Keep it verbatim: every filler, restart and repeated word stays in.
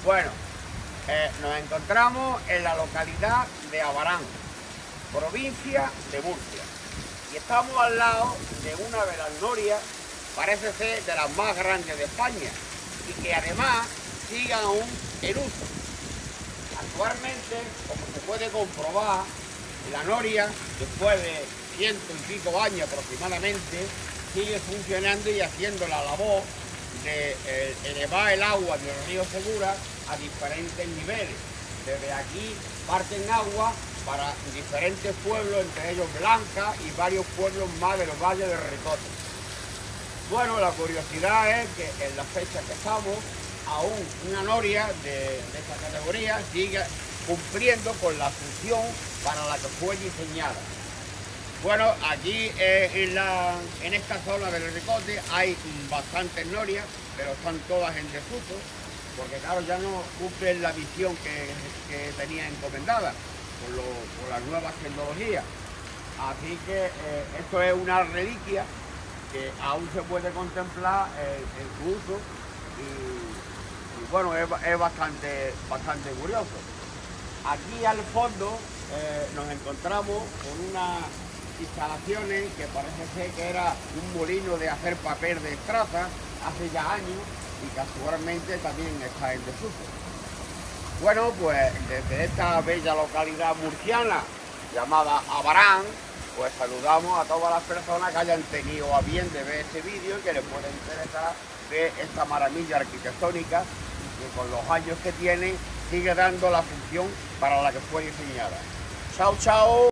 Bueno, eh, nos encontramos en la localidad de Abarán, provincia de Murcia, y estamos al lado de una de las norias, parece ser de las más grandes de España, y que además sigue aún en uso. Actualmente, como se puede comprobar, la noria, después de ciento y pico años aproximadamente, sigue funcionando y haciendo la labor de eh, elevar el agua del río Segura a diferentes niveles. Desde aquí parten agua para diferentes pueblos, entre ellos Blanca y varios pueblos más del Valle del Ricote. Bueno, la curiosidad es que en la fecha que estamos, aún una noria de, de esta categoría sigue cumpliendo con la función para la que fue diseñada. Bueno, aquí eh, en, la, en esta zona del Ricote hay bastantes norias, pero están todas en desuso, porque claro, ya no cumplen la visión que, que tenía encomendada por, lo, por las nuevas tecnologías. Así que eh, esto es una reliquia que aún se puede contemplar eh, en su uso y, y bueno, es, es bastante, bastante curioso. Aquí al fondo eh, nos encontramos con unas instalaciones que parece ser que era un molino de hacer papel de estraza hace ya años y que actualmente también está en desuso. Bueno, pues desde esta bella localidad murciana llamada Abarán, pues saludamos a todas las personas que hayan tenido a bien de ver este vídeo y que les pueda interesar ver esta maravilla arquitectónica que con los años que tiene sigue dando la función para la que fue diseñada. Chao, chao.